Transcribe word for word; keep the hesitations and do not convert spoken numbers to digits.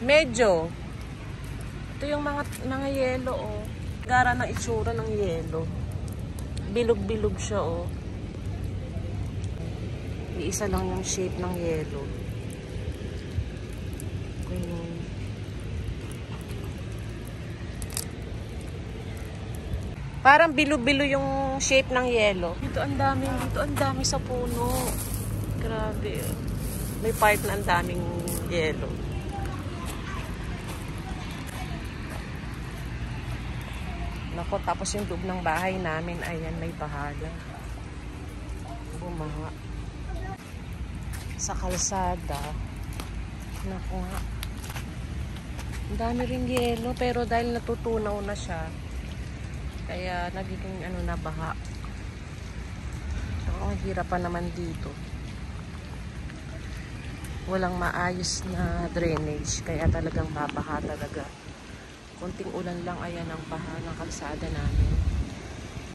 Medyo. Ito yung mga, mga yelo, oh. Gara ng itsura ng yelo. Bilog-bilog siya, oh. Iisa lang yung shape ng yelo. Ganyan. Parang bilo-bilo yung shape ng yelo. Dito ang dami, dito ang dami sa puno. Grabe. May part na ang daming yelo. Nako, tapos yung loob ng bahay namin, ayan, may bahala. Bumaha. Sa kalsada. Nako nga. Ang dami rin yelo, pero dahil natutunaw na siya, kaya nagiging ano na baha. So, ang hirap pa naman dito. Walang maayos na drainage, kaya talagang babaha talaga. Konting ulan lang, ayan ang baha ng kalsada namin.